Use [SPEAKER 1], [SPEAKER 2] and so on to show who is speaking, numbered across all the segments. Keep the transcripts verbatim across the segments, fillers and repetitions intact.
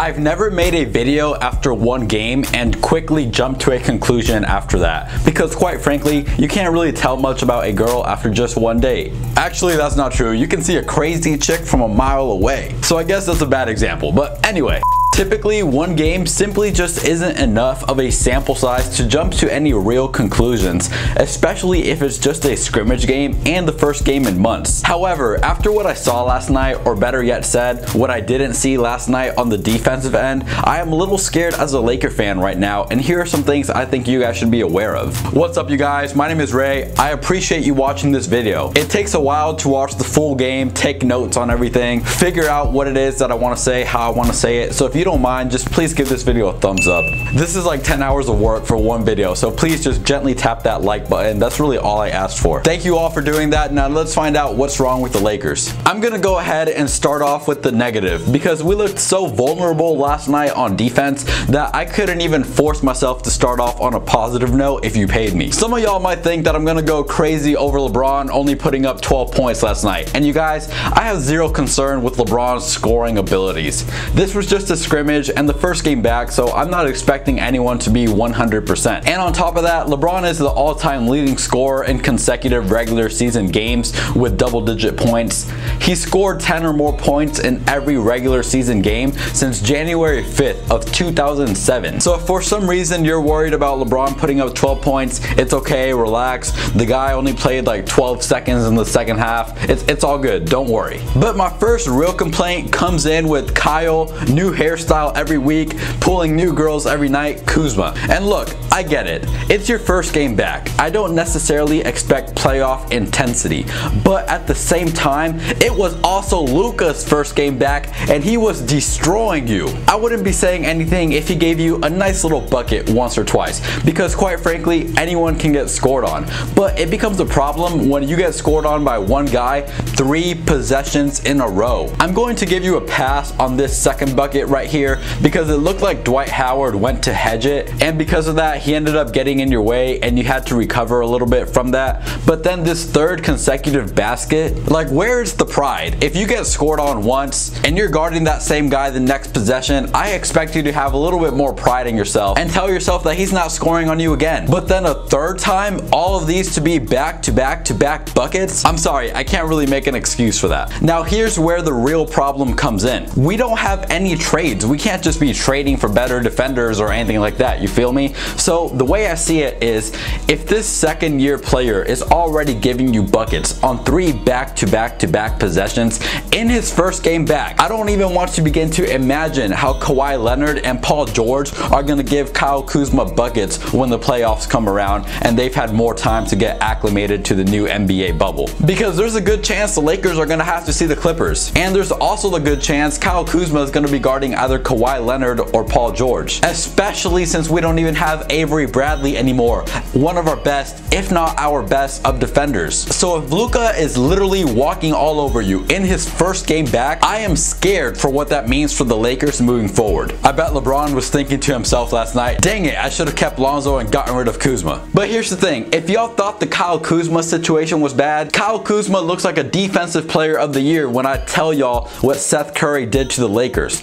[SPEAKER 1] I've never made a video after one game and quickly jumped to a conclusion after that, because quite frankly, you can't really tell much about a girl after just one date. Actually, that's not true. You can see a crazy chick from a mile away. So I guess that's a bad example, but anyway. Typically, one game simply just isn't enough of a sample size to jump to any real conclusions, especially if it's just a scrimmage game and the first game in months. However, after what I saw last night, or better yet said, what I didn't see last night on the defensive end, I am a little scared as a Laker fan right now, and here are some things I think you guys should be aware of. What's up, you guys? My name is Ray. I appreciate you watching this video. It takes a while to watch the full game, take notes on everything, figure out what it is that I want to say, how I want to say it. So if you don't mind, just please give this video a thumbs up. This is like ten hours of work for one video, so please just gently tap that like button. That's really all I asked for. Thank you all for doing that. Now let's find out what's wrong with the Lakers. I'm gonna go ahead and start off with the negative, because we looked so vulnerable last night on defense that I couldn't even force myself to start off on a positive note if you paid me. Some of y'all might think that I'm gonna go crazy over LeBron only putting up twelve points last night, and you guys, I have zero concern with LeBron's scoring abilities. This was just a scrimmage and the first game back, so I'm not expecting anyone to be one hundred percent. And on top of that, LeBron is the all-time leading scorer in consecutive regular season games with double-digit points. He scored ten or more points in every regular season game since January fifth of two thousand seven. So if for some reason you're worried about LeBron putting up twelve points, it's okay, relax. The guy only played like twelve seconds in the second half. It's, it's all good, don't worry. But my first real complaint comes in with Kyle, new hairstyle every week, pulling new girls every night, Kuzma. And look, I get it. It's your first game back. I don't necessarily expect playoff intensity, but at the same time, it was also Luka's first game back and he was destroying you. I wouldn't be saying anything if he gave you a nice little bucket once or twice, because quite frankly, anyone can get scored on. But it becomes a problem when you get scored on by one guy three possessions in a row. I'm going to give you a pass on this second bucket right here, because it looked like Dwight Howard went to hedge it, and because of that he ended up getting in your way and you had to recover a little bit from that. But then this third consecutive basket, like, where's the pride? If you get scored on once and you're guarding that same guy the next possession, I expect you to have a little bit more pride in yourself and tell yourself that he's not scoring on you again. But then a third time, all of these to be back to back to back buckets, I'm sorry, I can't really make an excuse for that. Now here's where the real problem comes in. We don't have any trades. We can't just be trading for better defenders or anything like that, you feel me? So the way I see it is, if this second year player is already giving you buckets on three back to back to back possessions in his first game back, I don't even want to begin to imagine how Kawhi Leonard and Paul George are going to give Kyle Kuzma buckets when the playoffs come around and they've had more time to get acclimated to the new N B A bubble. Because there's a good chance the Lakers are going to have to see the Clippers, and there's also the good chance Kyle Kuzma is going to be guarding either Kawhi Leonard or Paul George, especially since we don't even have Avery Bradley anymore, one of our best, if not our best, of defenders. So if Luka is literally walking all over you in his first game back, I am scared for what that means for the Lakers moving forward. I bet LeBron was thinking to himself last night, dang it, I should have kept Lonzo and gotten rid of Kuzma. But here's the thing, if y'all thought the Kyle Kuzma situation was bad, Kyle Kuzma looks like a defensive player of the year when I tell y'all what Seth Curry did to the Lakers.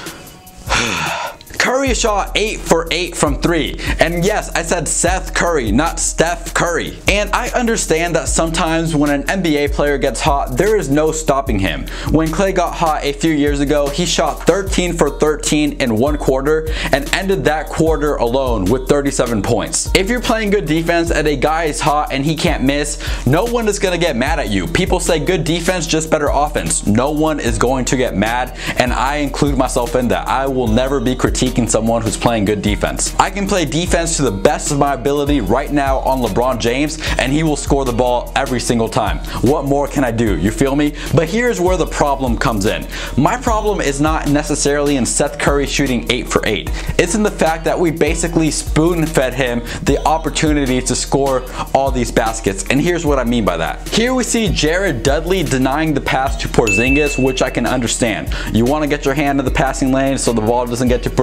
[SPEAKER 1] Curry shot eight for eight from three. And yes, I said Seth Curry, not Steph Curry. And I understand that sometimes when an N B A player gets hot, there is no stopping him. When Klay got hot a few years ago, he shot thirteen for thirteen in one quarter and ended that quarter alone with thirty-seven points. If you're playing good defense and a guy is hot and he can't miss, no one is gonna get mad at you. People say good defense, just better offense. No one is going to get mad, and I include myself in that. I will never be critiquing someone who's playing good defense. I can play defense to the best of my ability right now on LeBron James, and he will score the ball every single time. What more can I do? You feel me? But here's where the problem comes in. My problem is not necessarily in Seth Curry shooting eight for eight. It's in the fact that we basically spoon-fed him the opportunity to score all these baskets, and here's what I mean by that. Here we see Jared Dudley denying the pass to Porzingis, which I can understand. You want to get your hand in the passing lane so the ball doesn't get to Porzingis.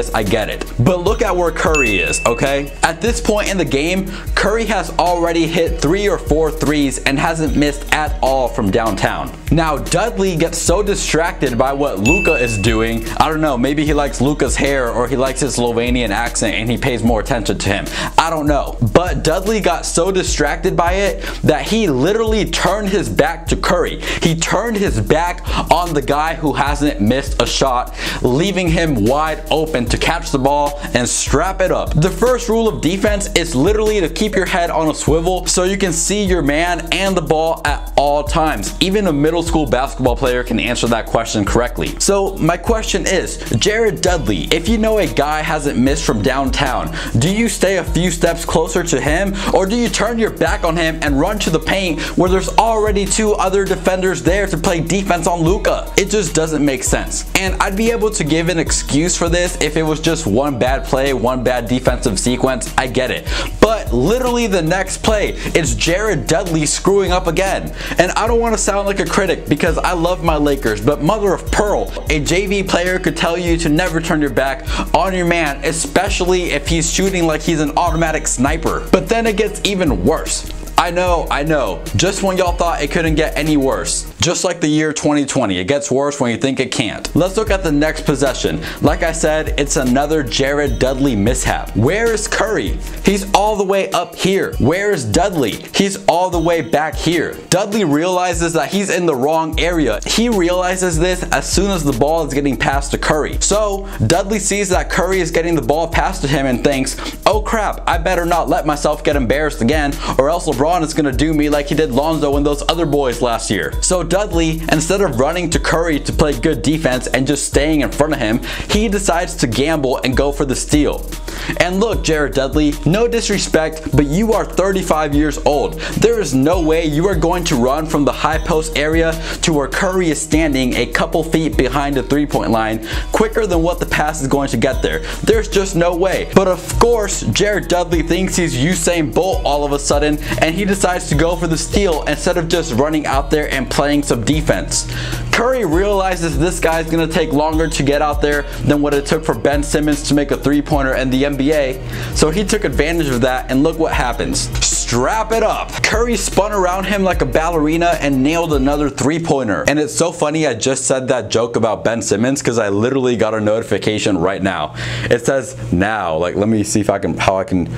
[SPEAKER 1] this, I get it. But look at where Curry is, okay? At this point in the game, Curry has already hit three or four threes and hasn't missed at all from downtown. Now, Dudley gets so distracted by what Luka is doing. I don't know, maybe he likes Luka's hair or he likes his Slovenian accent and he pays more attention to him. I don't know. But Dudley got so distracted by it that he literally turned his back to Curry. He turned his back on the guy who hasn't missed a shot, leaving him wide open to catch the ball and strap it up. The first rule of defense is literally to keep your head on a swivel so you can see your man and the ball at all times. Even a middle school basketball player can answer that question correctly. So my question is, Jared Dudley, if you know a guy hasn't missed from downtown, do you stay a few steps closer to him, or do you turn your back on him and run to the paint where there's already two other defenders there to play defense on Luka? It just doesn't make sense. And I'd be able to give an excuse for this if it was just one bad play, one bad defensive sequence. I get it. But literally the next play, it's Jared Dudley screwing up again. And I don't want to sound like a critic because I love my Lakers, but mother of pearl, a J V player could tell you to never turn your back on your man, especially if he's shooting like he's an automatic sniper. But then it gets even worse. I know, I know, just when y'all thought it couldn't get any worse. Just like the year twenty twenty, it gets worse when you think it can't. Let's look at the next possession. Like I said, it's another Jared Dudley mishap. Where is Curry? He's all the way up here. Where is Dudley? He's all the way back here. Dudley realizes that he's in the wrong area. He realizes this as soon as the ball is getting passed to Curry. So Dudley sees that Curry is getting the ball passed to him and thinks, oh crap, I better not let myself get embarrassed again, or else LeBron is gonna do me like he did Lonzo and those other boys last year. So Dudley, instead of running to Curry to play good defense and just staying in front of him, he decides to gamble and go for the steal. And look, Jared Dudley, no disrespect, but you are thirty-five years old. There is no way you are going to run from the high post area to where Curry is standing a couple feet behind the three-point line quicker than what the pass is going to get there. There's just no way. But of course, Jared Dudley thinks he's Usain Bolt all of a sudden, and he decides to go for the steal instead of just running out there and playing some defense. Curry realizes this guy's gonna take longer to get out there than what it took for Ben Simmons to make a three-pointer in the N B A, so he took advantage of that, and look what happens. Strap it up. Curry spun around him like a ballerina and nailed another three-pointer. And it's so funny I just said that joke about Ben Simmons because I literally got a notification right now. It says now, like let me see if I can, how I can,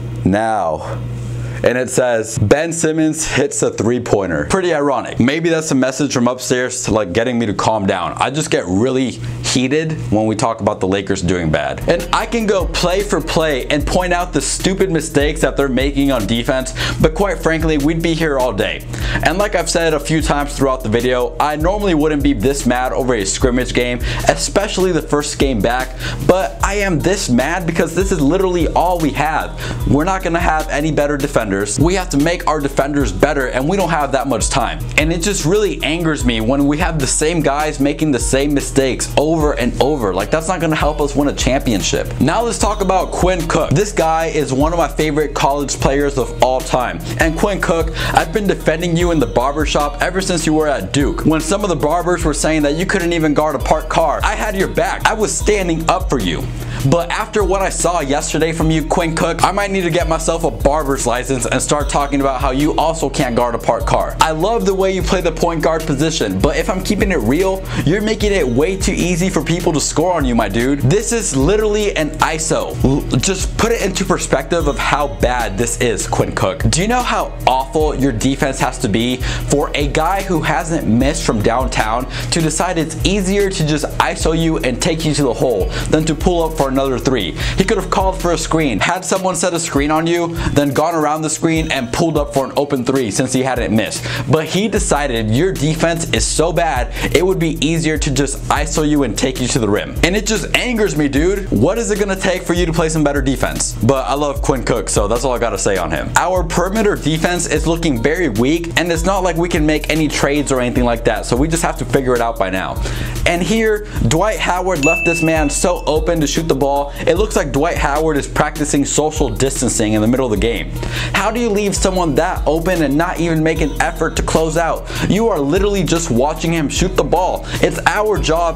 [SPEAKER 1] now. And it says, Ben Simmons hits a three-pointer. Pretty ironic. Maybe that's a message from upstairs to like getting me to calm down. I just get really heated when we talk about the Lakers doing bad. And I can go play for play and point out the stupid mistakes that they're making on defense, but quite frankly, we'd be here all day. And like I've said a few times throughout the video, I normally wouldn't be this mad over a scrimmage game, especially the first game back, but I am this mad because this is literally all we have. We're not gonna have any better defenders. We have to make our defenders better, and we don't have that much time. And it just really angers me when we have the same guys making the same mistakes over and over. Like, that's not gonna help us win a championship. Now let's talk about Quinn Cook. This guy is one of my favorite college players of all time. And Quinn Cook, I've been defending you in the barbershop ever since you were at Duke. When some of the barbers were saying that you couldn't even guard a parked car, I had your back. I was standing up for you. But after what I saw yesterday from you, Quinn Cook, I might need to get myself a barber's license and start talking about how you also can't guard a parked car. I love the way you play the point guard position, but if I'm keeping it real, you're making it way too easy for people to score on you, my dude. This is literally an I S O. Just put it into perspective of how bad this is, Quinn Cook. Do you know how awful your defense has to be for a guy who hasn't missed from downtown to decide it's easier to just I S O you and take you to the hole than to pull up for another three? He could have called for a screen, had someone set a screen on you, then gone around the screen and pulled up for an open three since he hadn't missed. But he decided your defense is so bad, it would be easier to just I S O you and take you to the rim. And it just angers me, dude. What is it gonna take for you to play some better defense? But I love Quinn Cook, so that's all I gotta say on him. Our perimeter defense is looking very weak, and it's not like we can make any trades or anything like that, so we just have to figure it out by now. And here, Dwight Howard left this man so open to shoot the ball, it looks like Dwight Howard is practicing social distancing in the middle of the game. How do you leave someone that open and not even make an effort to close out? You are literally just watching him shoot the ball. It's our job as fans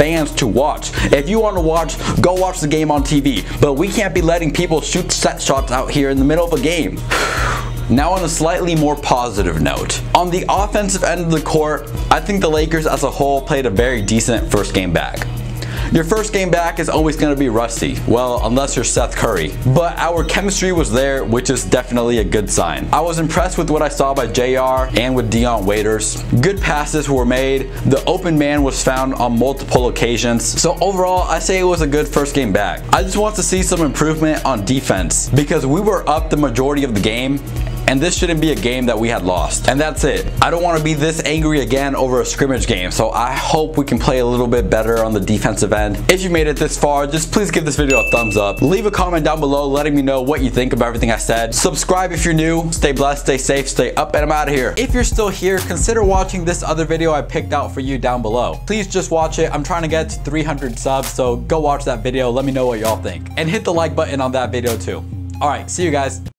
[SPEAKER 1] fans to watch. If you want to watch, go watch the game on T V. But we can't be letting people shoot set shots out here in the middle of a game. Now on a slightly more positive note. On the offensive end of the court, I think the Lakers as a whole played a very decent first game back. Your first game back is always going to be rusty, well, unless you're Seth Curry. But our chemistry was there, which is definitely a good sign. I was impressed with what I saw by J R and with Dion Waiters. Good passes were made, the open man was found on multiple occasions. So overall, I say it was a good first game back. I just want to see some improvement on defense because we were up the majority of the game, and this shouldn't be a game that we had lost. And that's it. I don't want to be this angry again over a scrimmage game, so I hope we can play a little bit better on the defensive end. If you made it this far, just please give this video a thumbs up. Leave a comment down below letting me know what you think of everything I said. Subscribe if you're new. Stay blessed, stay safe, stay up, and I'm out of here. If you're still here, consider watching this other video I picked out for you down below. Please just watch it. I'm trying to get to three hundred subs, so go watch that video. Let me know what y'all think. And hit the like button on that video too. All right, see you guys.